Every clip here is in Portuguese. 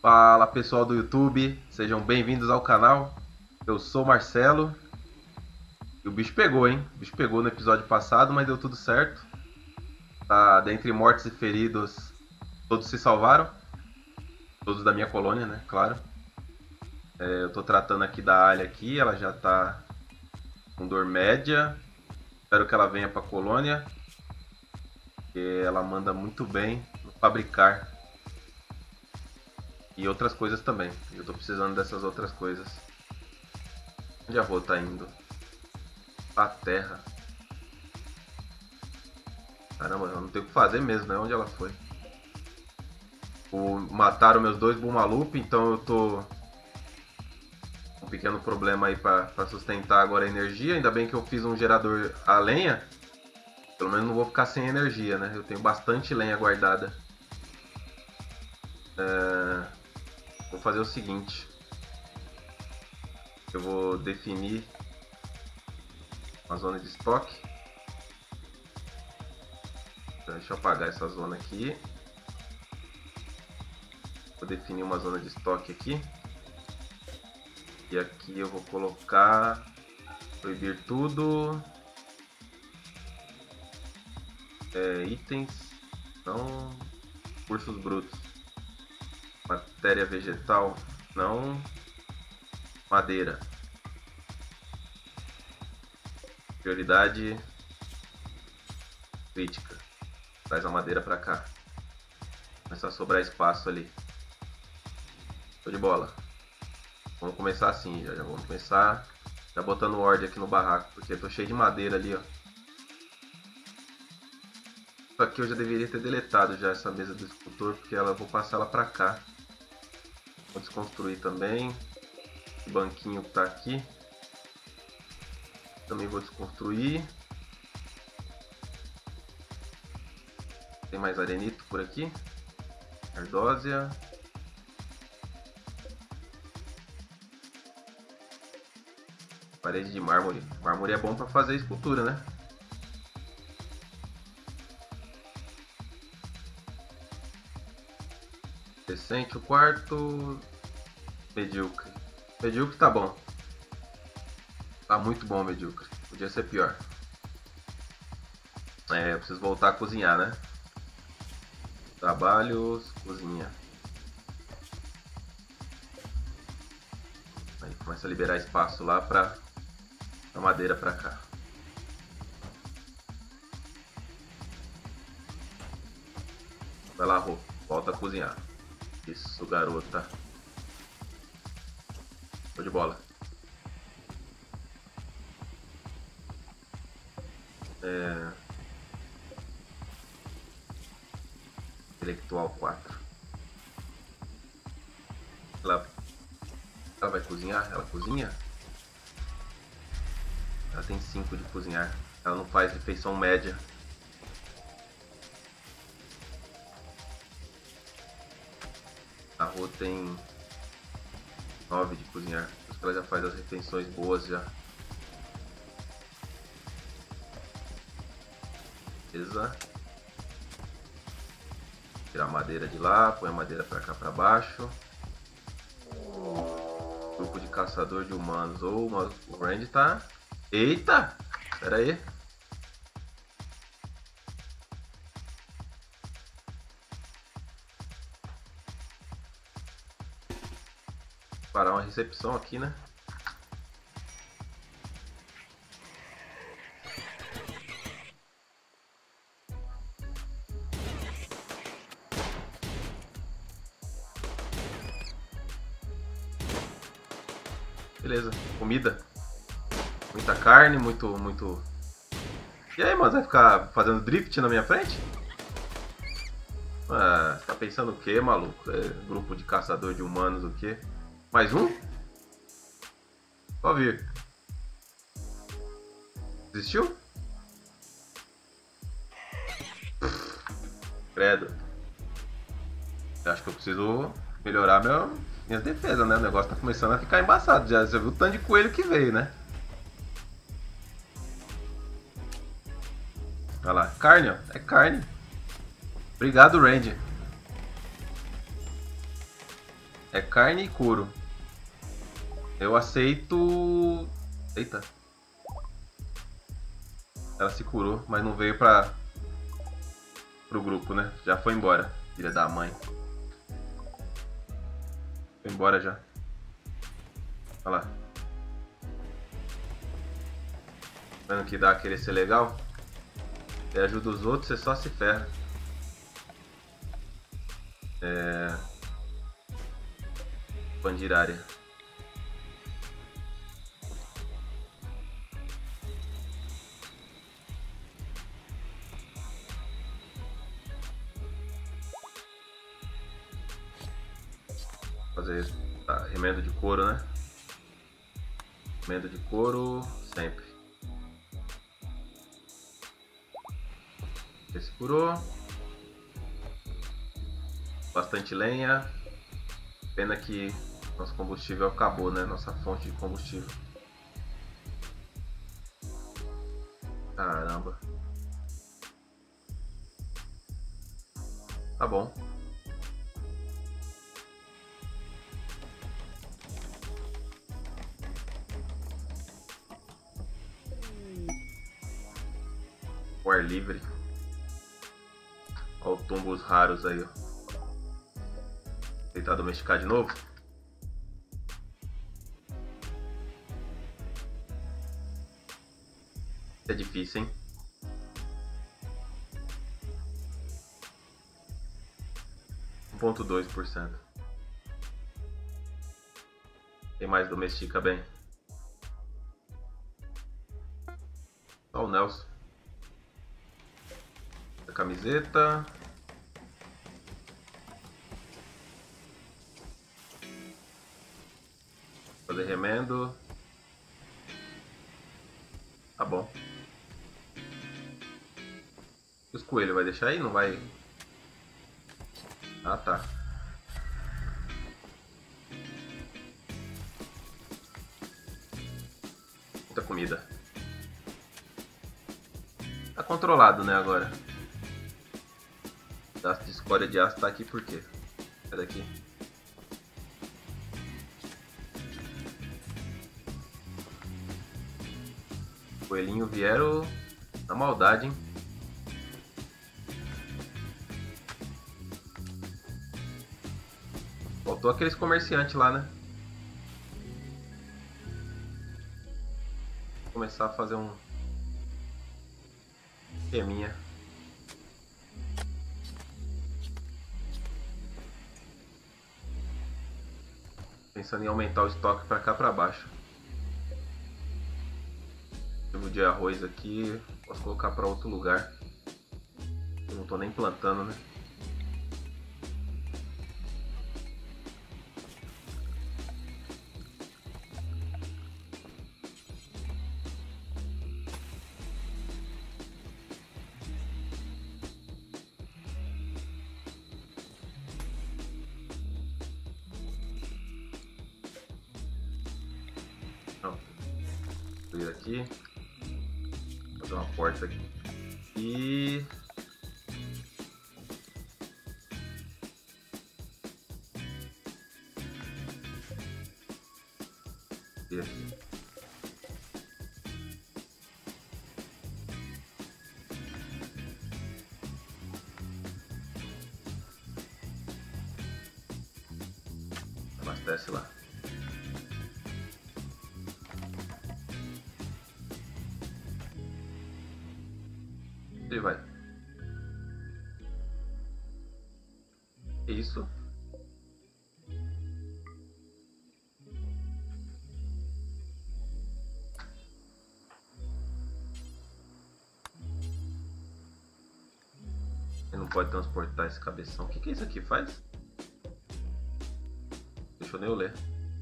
Fala pessoal do YouTube, sejam bem-vindos ao canal. Eu sou o Marcelo e o bicho pegou, hein? O bicho pegou no episódio passado, mas deu tudo certo. Tá, dentre mortos e feridos, todos se salvaram. Todos da minha colônia, né? Claro. Eu tô tratando aqui da Alha aqui, ela já tá com dor média. Espero que ela venha pra colônia, porque ela manda muito bem no fabricar. E outras coisas também. Eu tô precisando dessas outras coisas. Onde a Rô tá indo? A terra. Caramba, eu não tenho o que fazer mesmo, né? Onde ela foi? Mataram meus dois Bulmalup, então eu tô com um pequeno problema aí pra sustentar agora a energia. Ainda bem que eu fiz um gerador a lenha. Pelo menos não vou ficar sem energia, né? Eu tenho bastante lenha guardada. Vou fazer o seguinte. Eu vou definir uma zona de estoque. Deixa eu apagar essa zona aqui. Vou definir uma zona de estoque aqui. E aqui eu vou colocar proibir tudo. Itens, não. Recursos brutos. Matéria vegetal, não. Madeira. Prioridade crítica. Traz a madeira pra cá. Começa a sobrar espaço ali. Show de bola. Vamos começar assim, já vamos começar já botando ordem aqui no barraco, porque eu tô cheio de madeira ali, ó. Isso aqui eu já deveria ter deletado já essa mesa do escultor, porque eu vou passar ela pra cá. Vou desconstruir também. Esse banquinho que tá aqui também vou desconstruir. Tem mais arenito por aqui. Ardósia. Parede de mármore. Mármore é bom para fazer escultura, né? Decente o quarto. Medíocre. Medíocre tá bom. Tá muito bom, medíocre. Podia ser pior. Eu preciso voltar a cozinhar, né? Trabalhos, cozinha. Aí começa a liberar espaço lá pra a madeira pra cá. Vai lá, Rô. Volta a cozinhar. Isso, garota. Show de bola. Intelectual 4. Ela vai cozinhar? Ela cozinha? Ela tem 5 de cozinhar. Ela não faz refeição média. A Rô tem 9 de cozinhar. Acho que ela já faz as refeições boas já. Beleza. Tirar a madeira de lá, põe a madeira pra cá pra baixo. Grupo de caçador de humanos. O Randy tá... Eita! Pera aí. Vou parar uma recepção aqui, né? Beleza, comida. Muita carne, muito... E aí, mano, vai ficar fazendo drift na minha frente? Ah, você tá pensando o quê, maluco? Grupo de caçador de humanos, o quê? Mais um? Pode vir. Desistiu? Credo. Eu acho que eu preciso melhorar minhas defesas, né? O negócio tá começando a ficar embaçado. Já viu o tanto de coelho que veio, né? Olha lá. Carne, ó. É carne. Obrigado, Randy. É carne e couro. Eu aceito... Eita. Ela se curou, mas não veio pro grupo, né? Já foi embora, filha da mãe. Foi embora já. Olha lá. Vendo que dá querer ser legal? Você ajuda os outros, você só se ferra. Expandir área. Fazer remendo de couro, né? Remendo de couro sempre. Esse curou. Bastante lenha. Pena que nosso combustível acabou, né? Nossa fonte de combustível. Caramba. Tá bom. O ar livre. Olha o tumbos raros aí, ó. Tentar domesticar de novo. É difícil, hein? (1,2%). Quem mais domestica bem? Só o Nelson. A camiseta. Fazer remendo. Tá bom. Os coelhos vai deixar aí? Não vai? Ah, tá. Muita comida. Tá controlado, né, agora. Pedaço de escória de aço tá aqui por quê? É daqui. Coelhinho vieram na maldade, hein? Faltou aqueles comerciantes lá, né? Vou começar a fazer um esqueminha. Pensando em aumentar o estoque pra cá pra baixo. Tipo de arroz aqui, posso colocar pra outro lugar. Eu não tô nem plantando, né? Abrir aqui, fazer uma porta aqui e aqui. Abastece lá. E vai. Isso. Ele não pode transportar esse cabeção. O que isso aqui faz? Deixa eu nem ler.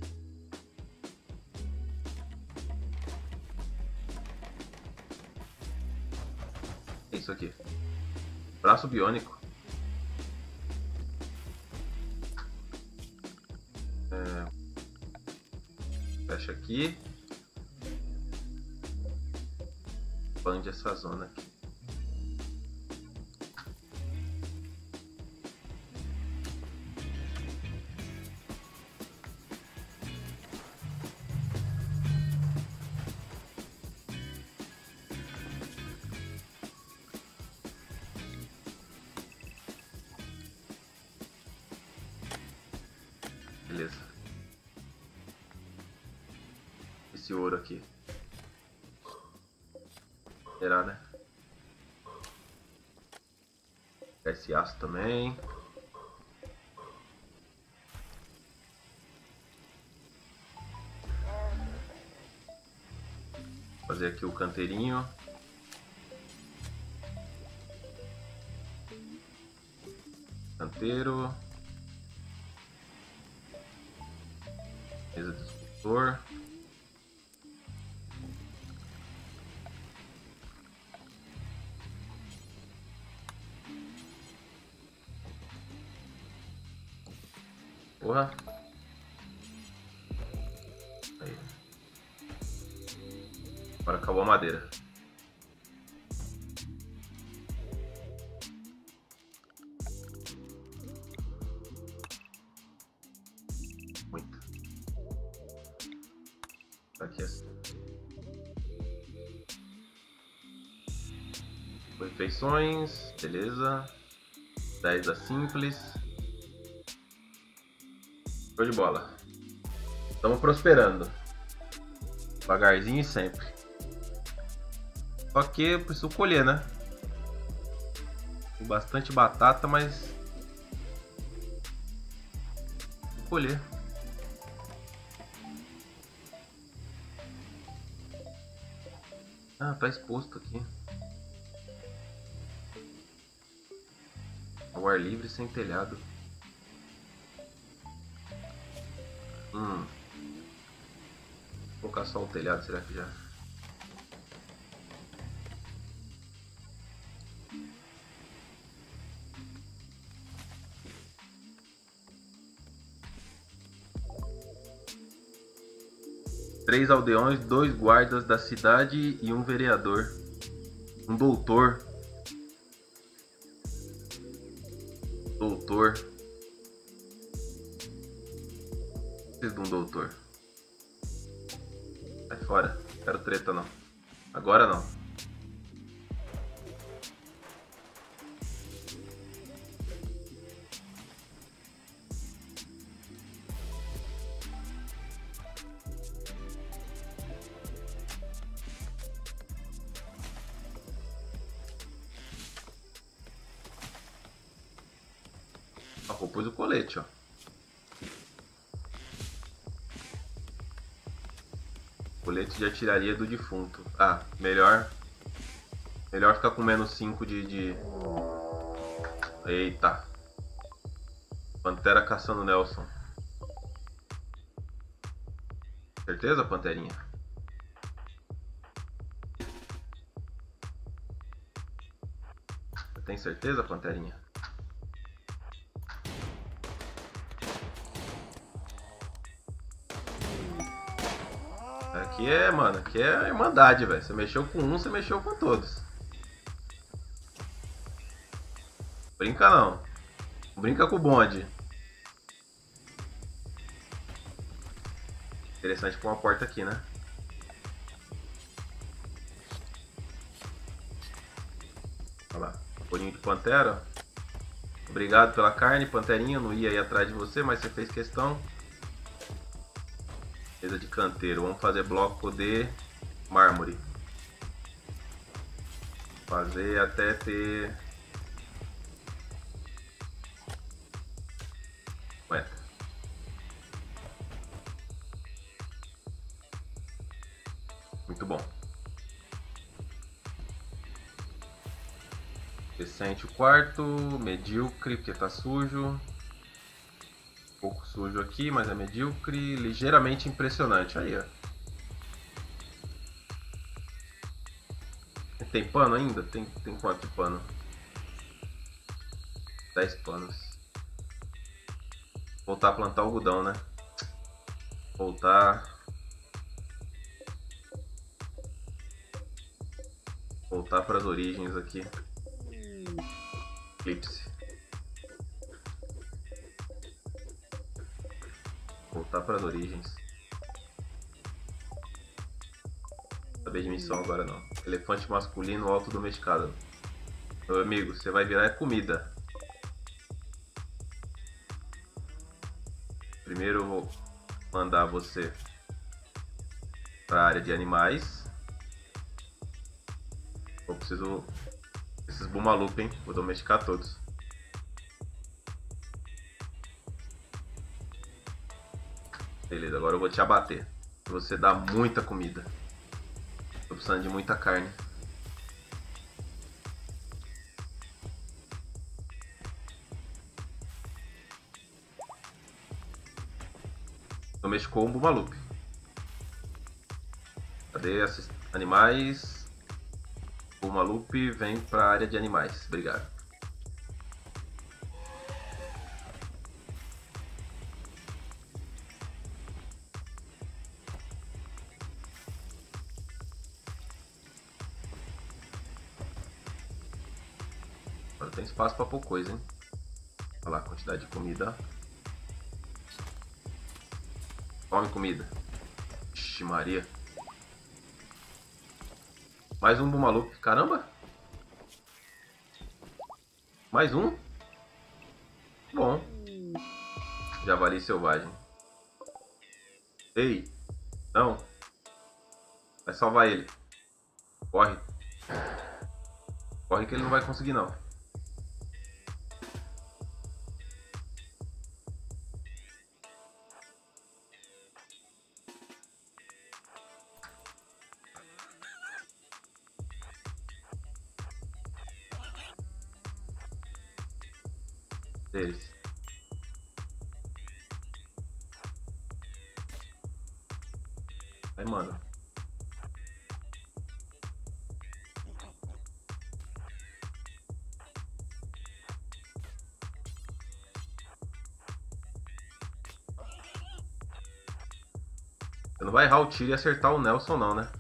É isso aqui. Braço biônico. Fecha aqui. Expande essa zona aqui. Beleza. Esse ouro aqui. Será, né? Esse aço também. Fazer aqui o canteirinho. Canteiro. Mesa de escultor. Porra. Aí. Agora acabou a madeira. Muito. Tá aqui assim. Refeições, beleza. 10 da simples. Show de bola. Estamos prosperando. Devagarzinho e sempre. Só que eu preciso colher, né? Tem bastante batata, mas... vou colher. Ah, tá exposto aqui. Ao ar livre sem telhado. Vou colocar só o telhado, será que já? Três aldeões, 2 guardas da cidade e um vereador. Um doutor. Doutor. Preciso de um doutor. Sai fora. Não quero treta não. Agora não. Ó, pus o colete, ó. Colete de artilharia do defunto. Ah, melhor ficar com menos 5 de... Eita. Pantera caçando Nelson. Certeza, Panterinha? Você tem certeza, Panterinha? Aqui é, mano, aqui é irmandade, velho. Você mexeu com um, você mexeu com todos. Brinca não. Brinca com o bonde. Interessante pôr uma porta aqui, né? Olha lá. Bolinho de pantera. Obrigado pela carne, Panterinha. Eu não ia ir atrás de você, mas você fez questão. Mesa de canteiro. Vamos fazer bloco de mármore. Fazer até ter... Ué. Muito bom. Decente o quarto. Medíocre, porque tá sujo. Um pouco sujo aqui, mas é medíocre. Ligeiramente impressionante. Aí, ó. Tem pano ainda? Tem quanto de pano? 10 panos. Voltar a plantar algodão, né? Voltar para as origens aqui. Eclipse. Voltar para as origens. Saber de missão agora não. Elefante masculino alto domesticado. Meu amigo, você vai virar comida. Primeiro eu vou mandar você para a área de animais. Eu preciso desses Bumalup, hein? Vou domesticar todos. Beleza, agora eu vou te abater. Você dá muita comida. Tô precisando de muita carne. Domesticou um Bumalup. Cadê esses animais? Bumalup vem para a área de animais. Obrigado. Agora tem espaço para pôr coisa, hein? Olha lá a quantidade de comida. Come comida. Ixi, Maria. Mais um Bumalup. Caramba! Mais um? Bom. Javali selvagem. Ei! Não! Vai salvar ele. Corre. Corre que ele não vai conseguir não. Deles. Aí, mano. Você não vai errar o tiro e acertar o Nelson não, né?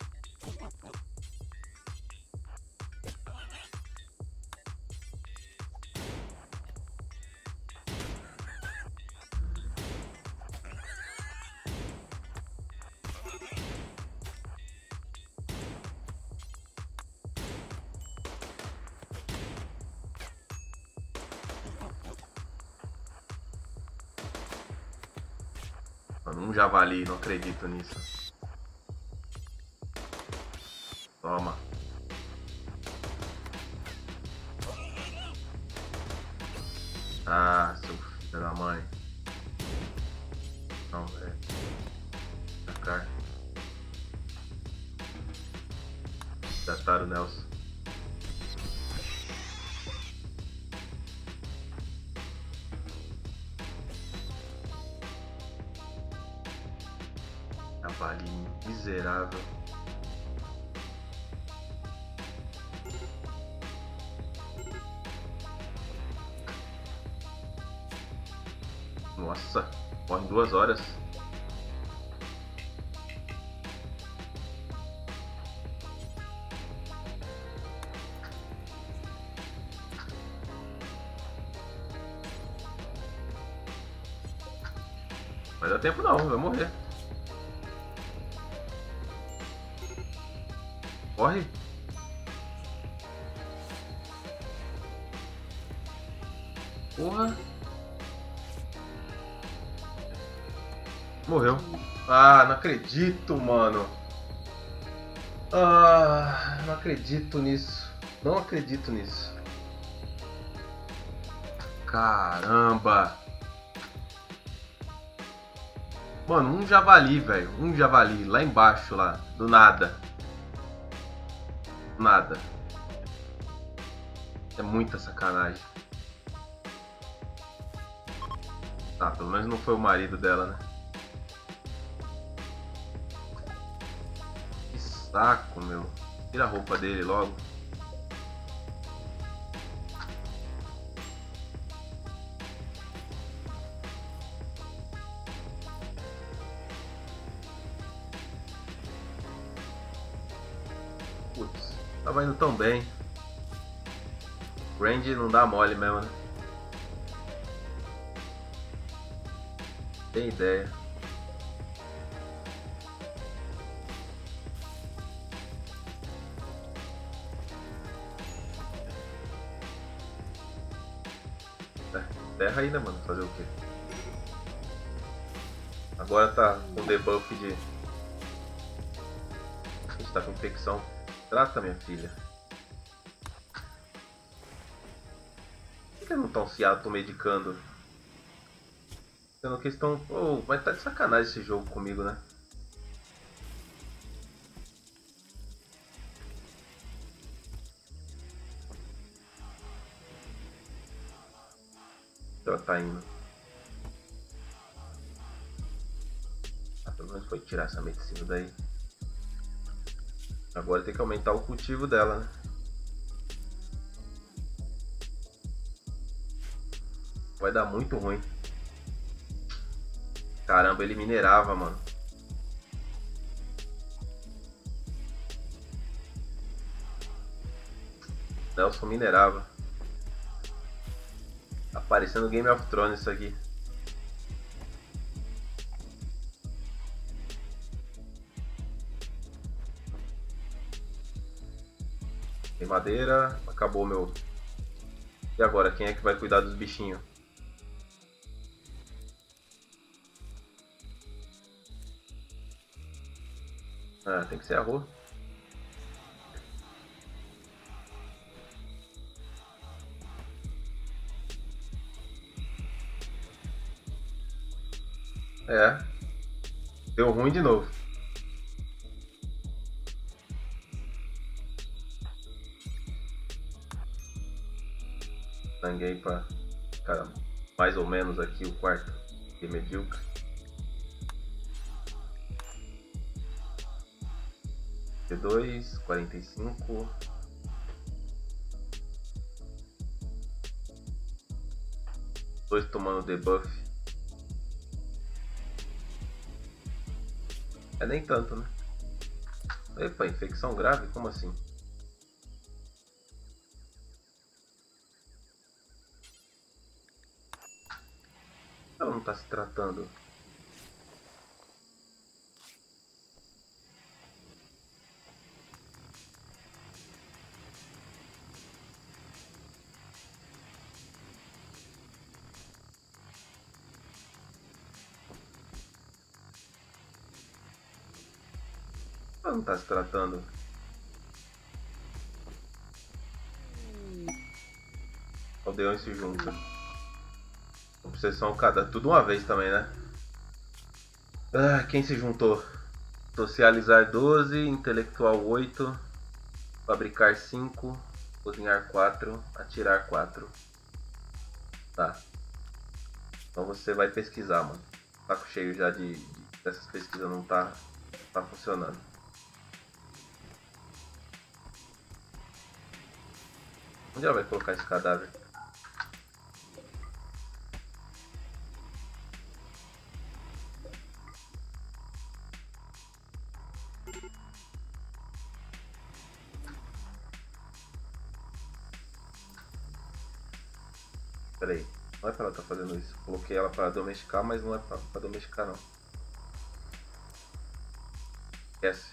Mano, um javali, não acredito nisso. Toma. Ah, seu filho da mãe. Não, velho. Sacar. Dataram o Nelson. Javali miserável. Nossa, morre em 2 horas. Vai dar tempo não, vai morrer. Corre. Porra. Morreu. Ah, não acredito, mano. Ah, não acredito nisso. Não acredito nisso. Caramba. Mano, um javali, velho. Um javali lá embaixo, lá. Do nada. Nada. É muita sacanagem. Tá, pelo menos não foi o marido dela, né? Que saco, meu. Tira a roupa dele logo. Putz, tava indo tão bem. Randy não dá mole mesmo, né? Tem ideia. Terra aí, né, mano? Fazer o quê? Agora tá com debuff de... A gente tá com infecção. Trata, minha filha. Por que eles não estão se automedicando? Sendo que eles estão... Oh, mas tá de sacanagem esse jogo comigo, né? Ela tá indo. Ah, pelo menos foi tirar essa medicina daí. Agora tem que aumentar o cultivo dela, né? Vai dar muito ruim. Caramba, ele minerava, mano. Nelson minerava. Tá parecendo Game of Thrones isso aqui. Tem madeira. Acabou meu... E agora, quem é que vai cuidar dos bichinhos? Ah, tem que ser a Rô. É. Deu ruim de novo. Sanguei pra ficar mais ou menos aqui o quarto. Que medíocre. T2, 45. Dois tomando debuff. É nem tanto, né? Epa, infecção grave? Como assim? Ela não tá se tratando. Ela não tá se tratando. Aldeões se juntam. Obsessão cada... Tudo uma vez também, né? Ah, quem se juntou? Socializar 12, intelectual 8, fabricar 5, cozinhar 4, atirar 4. Tá. Então você vai pesquisar, mano. Saco cheio já dessas pesquisas não tá funcionando. Onde ela vai colocar esse cadáver? Pera aí. Não é pra ela estar fazendo isso. Coloquei ela pra domesticar, mas não é pra domesticar não. Esquece.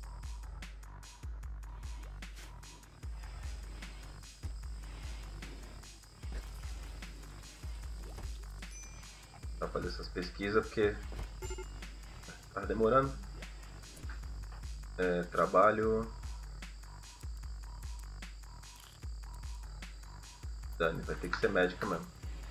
Pra fazer essas pesquisas porque tá demorando. Trabalho. Dani, vai ter que ser médica mesmo.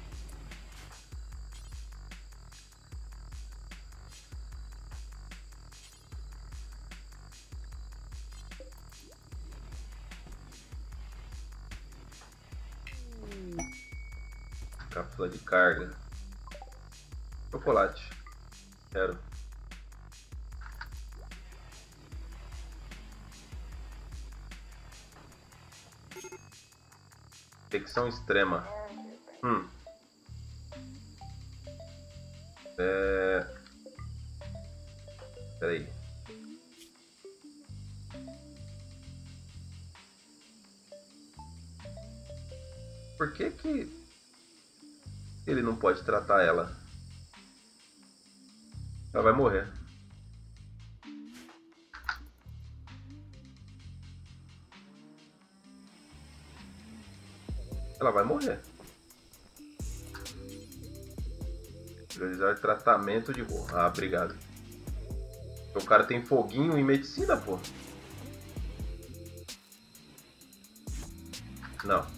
Cápsula de carga. Chocolate. Quero. Infecção extrema. Peraí. Por que ele não pode tratar ela? Ela vai morrer. Ela vai morrer. Realizar tratamento de voo. Ah, obrigado. O cara tem foguinho em medicina, pô. Não. O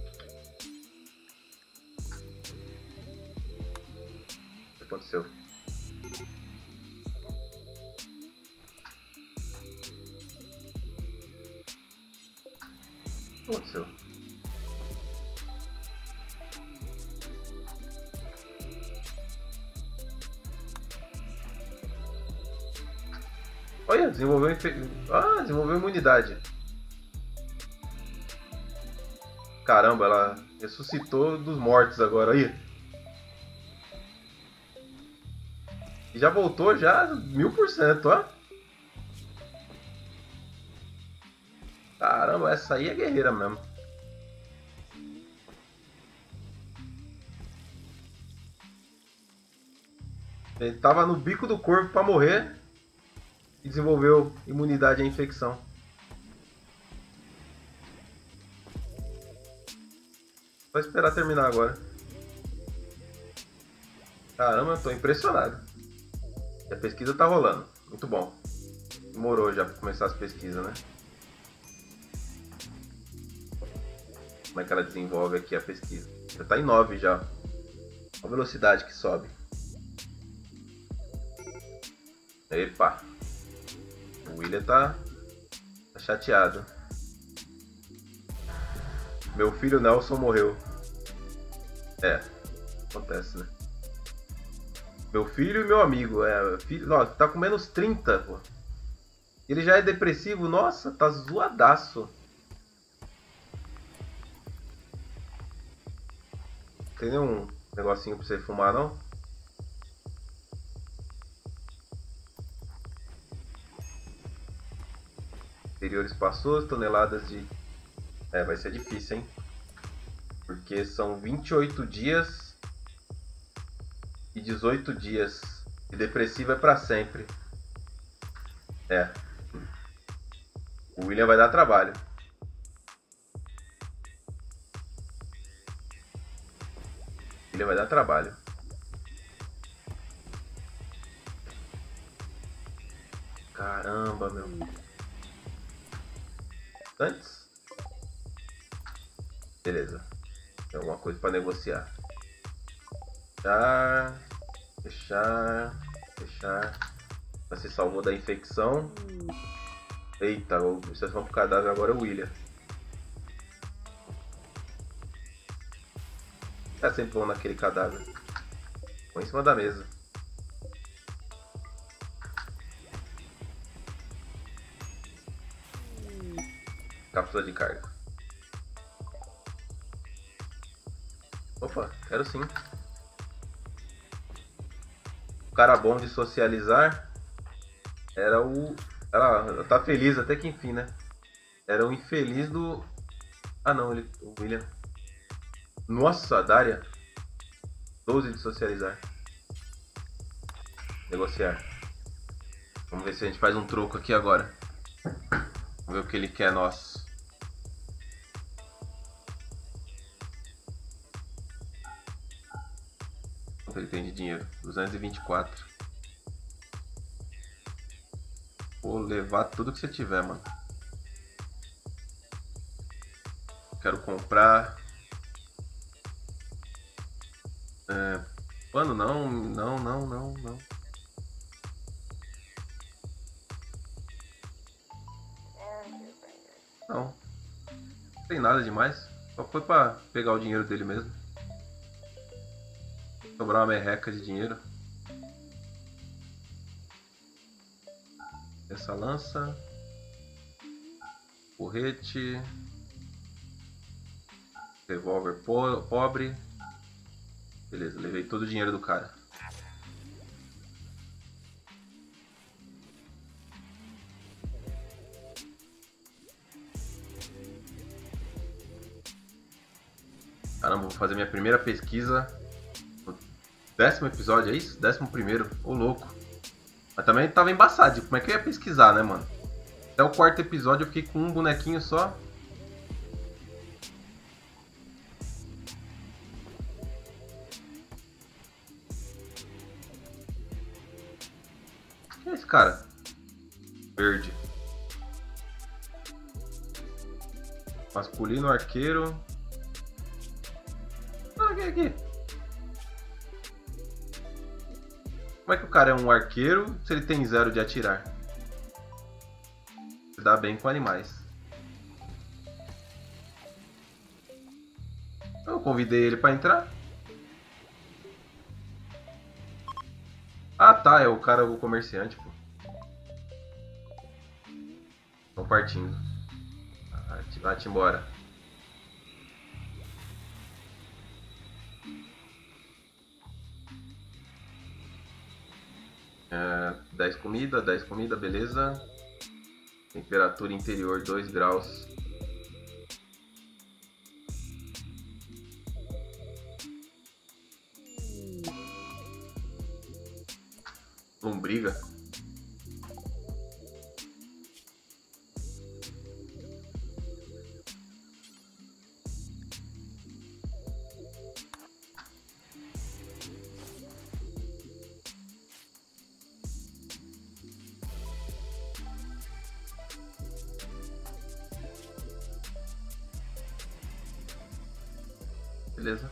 que aconteceu? O que aconteceu? Olha, desenvolveu imunidade. Caramba, ela ressuscitou dos mortos agora, aí. E já voltou já 1000%, ó. Caramba, essa aí é guerreira mesmo. Ele tava no bico do corpo pra morrer e desenvolveu imunidade à infecção. Só esperar terminar agora. Caramba, eu tô impressionado. E a pesquisa tá rolando. Muito bom. Demorou já pra começar as pesquisas, né? Como é que ela desenvolve aqui a pesquisa? Já tá em 9 já. Olha a velocidade que sobe. Epa. O William tá chateado. Meu filho Nelson morreu. É, acontece, né? Meu filho e meu amigo. Filho, ó, tá com menos 30, pô. Ele já é depressivo. Nossa, tá zoadaço. Tem nenhum negocinho pra você fumar, não? Interior espaçoso, toneladas de... vai ser difícil, hein? Porque são 28 dias e 18 dias. E depressivo é pra sempre. O William vai dar trabalho. Ele vai dar trabalho. Caramba, meu. Antes? Beleza. Tem alguma coisa pra negociar. Fechar. Fechar. Fechar. Você salvou da infecção. Eita, vocês vão pro cadáver agora, é o William. Tá sempre bom naquele cadáver. Põe em cima da mesa. Cápsula de carga. Opa, quero sim. O cara bom de socializar era o... Ela tá feliz até que enfim, né? Era o infeliz do... Ah não, o William. Nossa, a Daria. 12 de socializar. Negociar. Vamos ver se a gente faz um troco aqui agora. Vamos ver o que ele quer nosso. Quanto ele tem de dinheiro? 224. Vou levar tudo que você tiver, mano. Quero comprar... Mano, não. Não tem nada demais. Só foi pra pegar o dinheiro dele mesmo. Sobrar uma merreca de dinheiro. Essa lança. Porrete. Revólver pobre. Beleza, levei todo o dinheiro do cara. Caramba, vou fazer minha primeira pesquisa no 10º episódio, é isso? 11º, ô louco. Mas também tava embaçado, como é que eu ia pesquisar, né, mano? Até o 4º episódio eu fiquei com um bonequinho só. Quem é esse cara? Verde. Masculino arqueiro. Aqui. Como é que o cara é um arqueiro se ele tem 0 de atirar? Se dá bem com animais. Eu convidei ele pra entrar. Ah tá, é o cara, o comerciante, pô. Estão partindo. Vai-te embora. É, 10 comida, beleza. Temperatura interior 2 graus. Lombriga. Beleza.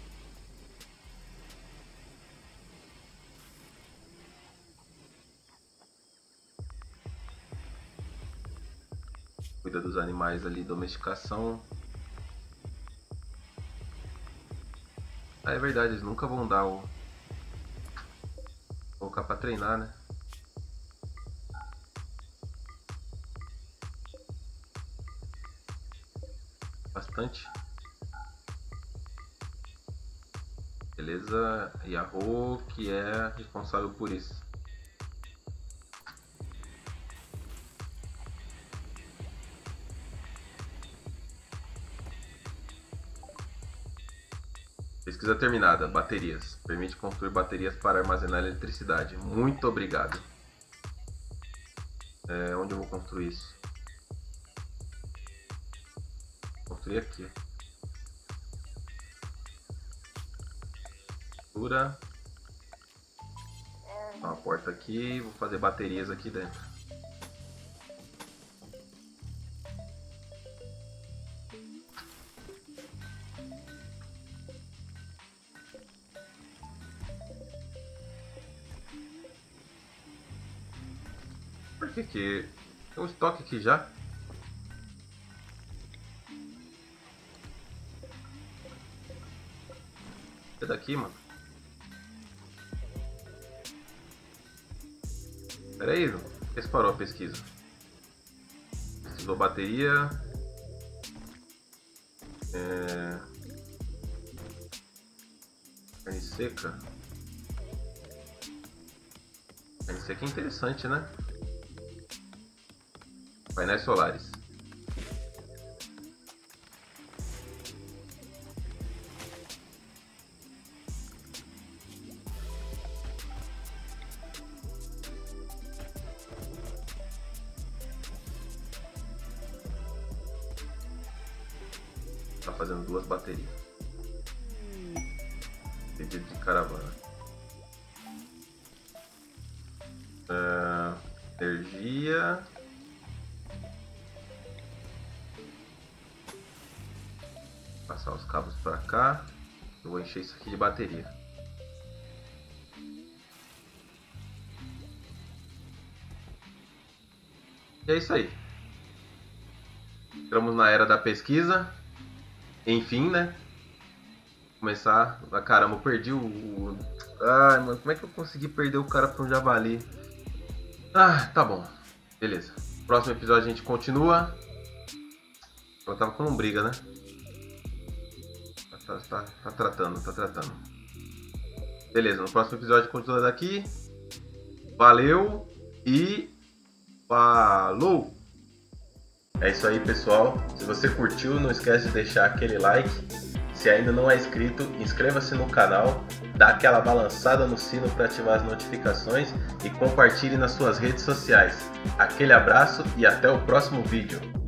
Cuida dos animais ali, domesticação. Ah, é verdade, eles nunca vão dar o... colocar pra treinar, né? Bastante. Beleza, Yahoo, que é responsável por isso. Pesquisa terminada. Baterias. Permite construir baterias para armazenar eletricidade. Muito obrigado. Onde eu vou construir isso? Vou construir aqui. Uma porta aqui, vou fazer baterias aqui dentro. Por que tem um estoque aqui já? É daqui, mano. Pera aí, esse parou a pesquisa. Precisou bateria. Carne seca. Carne seca é interessante, né? Painéis solares. Tá fazendo 2 baterias. Pedido de caravana. Energia. Passar os cabos para cá. Eu vou encher isso aqui de bateria. E é isso aí. Entramos na era da pesquisa. Enfim, né? Começar. Ah, caramba, eu perdi o... Ai, mano, como é que eu consegui perder o cara para um javali? Ah, tá bom. Beleza. Próximo episódio a gente continua. Eu tava com lombriga, né? Tá tratando. Beleza, no próximo episódio continua daqui. Valeu e falou! É isso aí, pessoal. Se você curtiu, não esquece de deixar aquele like. Se ainda não é inscrito, inscreva-se no canal, dá aquela balançada no sino para ativar as notificações e compartilhe nas suas redes sociais. Aquele abraço e até o próximo vídeo.